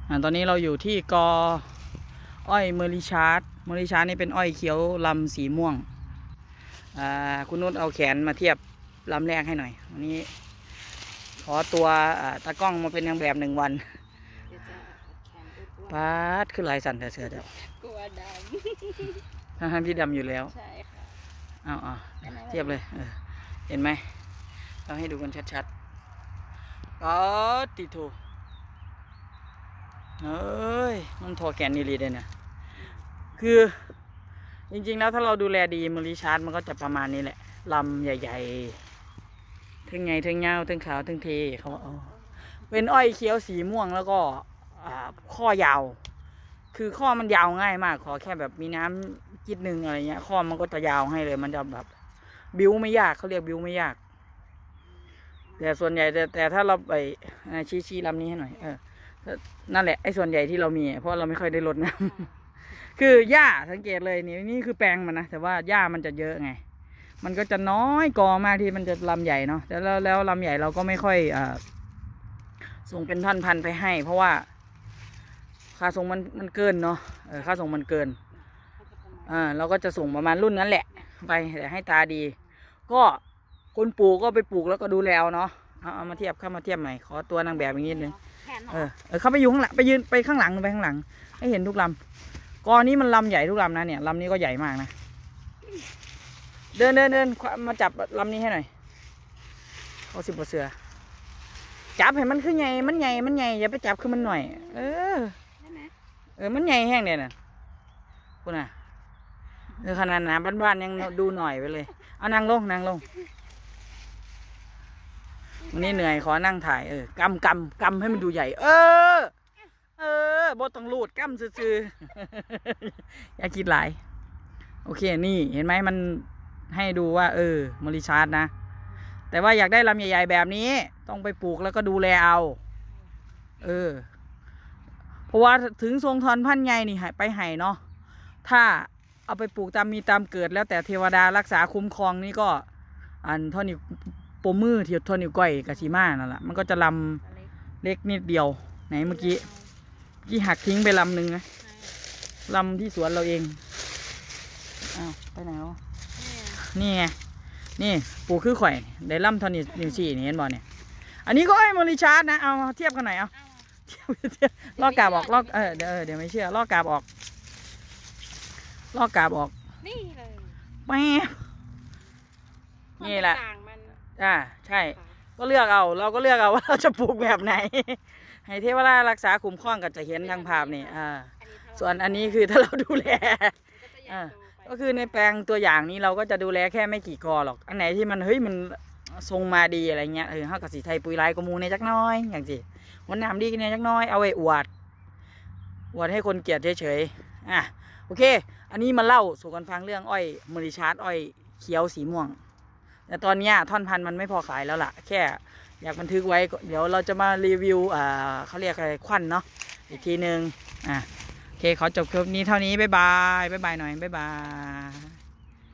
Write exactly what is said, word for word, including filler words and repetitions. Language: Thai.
อ่าตอนนี้เราอยู่ที่กออ้อยเมอริชาร์ดเมอริชาร์ดนี่เป็นอ้อยเขียวลำสีม่วงอ่าคุณนุชเอาแขนมาเทียบลำแรกให้หน่อยวันนี้ขอตัวตากล้องมาเป็นนางแบบหนึ่งวันปาดขึ้นลายสั่นแต่เสือเดียวกลัวดำทั้งที่ดำอยู่แล้วใช่ค่ะเอาเอาเทียบเลยเออเห็นไหมเราให้ดูกันชัดๆก็ติโถเอ้ยมันทอแกนนี่ลีเลยนะคือจริงๆแล้วถ้าเราดูแลดีเมอริชาร์ดมันก็จะประมาณนี้แหละลำใหญ่ๆทั้งไงทั้งเงาทั้งขาวทั้งเทเขาเอาเป็นอ้อยเขียวสีม่วงแล้วก็ข้อยาวคือข้อมันยาวง่ายมากขอแค่แบบมีน้ำจิตหนึ่งอะไรเงี้ยข้อมันก็จะยาวให้เลยมันจะแบบบิ้วไม่ยากเขาเรียกบิ้วไม่ยากแต่ส่วนใหญ่แต่แต่ถ้าเราไปชี้ชี้ลำนี้ให้หน่อยเออนั่นแหละไอ้ส่วนใหญ่ที่เรามีเพราะเราไม่ค่อยได้รดน้ำคือหญ้าสังเกตเลยนี่นี่คือแปลงมันนะแต่ว่าหญ้ามันจะเยอะไงมันก็จะน้อยกอมากที่มันจะลำใหญ่เนาะแต่แล้วแล้วลำใหญ่เราก็ไม่ค่อยอ่าส่งเป็นท่อนพันไปให้เพราะว่าค่าส่งมันมันเกินเนาะเออค่าส่งมันเกินอ่าเราก็จะส่งประมาณรุ่นนั้นแหละไปแต่ให้ตาดีก็คนปลูกก็ไปปลูกแล้วก็ดูแลเนาะเอาเอามาเทียบเข้ามาเทียบใหม่ขอตัวนางแบบอย่างนี้นึงเออเออเข้าไปอยู่ข้างหลังไปยืนไปข้างหลังไปข้างหลังให้เห็นทุกลำกอนี้มันลำใหญ่ทุกลำนะเนี่ยลำนี้ก็ใหญ่มากนะเดินเดินเดินมาจับลำนี้ให้หน่อยเอาสิบกว่าเสือจับให้มันคือใหญ่มันใหญ่มันใหญ่อย่าไปจับคือมันหน่อยเออเออมันใหญ่แห้งเนี่ยนะคุณน่ะเออขนาดน้ำบ้านๆยังดูหน่อยไปเลยเอานั่งลงนั่งลงวันนี้เหนื่อยขอนั่งถ่ายเออกำกำกำให้มันดูใหญ่เออเออบดต้องรูดกำซื่อๆอย่าคิดหลายโอเคนี่เห็นไหมมันให้ดูว่าเออเมอริชาร์ดนะแต่ว่าอยากได้ลำใหญ่ๆแบบนี้ต้องไปปลูกแล้วก็ดูแลเอาเออเพราะว่าถึงทรงทอนพันใหญ่นี่ไปไห่เนาะถ้าเอาไปปลูกตามมีตามเกิดแล้วแต่เทวดารักษาคุ้มครองนี่ก็อันเท่านี้ปมือเทียบเท่านิ้วก้อยกับชีมานั่นแหละมันก็จะลำเล็กนิดเดียวไหนเมื่อกี้ที่หักทิ้งไปลำหนึ่งนะลำที่สวนเราเองอ้าวไปไหนวะนี่ไงนี่ปลูกคือข่อยได้ลำเท่านี้นิ้วชี้นี่เห็นบ่เนี่ยอันนี้ก็ไอ้เมอริชาร์ดนะเอาเทียบกันหน่อยเอาเทียบเทียบลอกกาบออกลอกเออเดี๋ยวเดี๋ยวไม่เชื่อลอกกาบออกลอกกาบออกนี่เลยแม่นี่แหละอ่าใช่ก็เลือกเอาเราก็เลือกเอาว่าเราจะปลูกแบบไหนให้เทวดารักษาคุ้มครองก็จะเห็นทางภาพนี่อ่าส่วนอันนี้คือถ้าเราดูแลอ่าก็คือในแปลงตัวอย่างนี้เราก็จะดูแลแค่ไม่กี่กอหรอกอันไหนที่มันเฮ้ยมันทรงมาดีอะไรเงี้ยเออห้ากับสีไทยปุ๋ยลายกมูในจักน้อยอย่างสิวันน้ำดีกันในจักน้อยเอาไว้อวดอวดให้คนเกลียดเฉยๆอ่ะโอเคอันนี้มาเล่าสู่กันฟังเรื่องอ้อยเมอริชาร์ดอ้อยเขียวสีม่วงแต่ตอนนี้ท่อนพันธุ์มันไม่พอขายแล้วล่ะแค่อยากบันทึกไว้เดี๋ยวเราจะมารีวิวอ่าเขาเรียกอะไรควันเนาะอีกทีนึงอ่ะโอเคขอจบคลิปนี้เท่านี้บ๊ายบายบ๊ายบายหน่อยบ๊ายบาย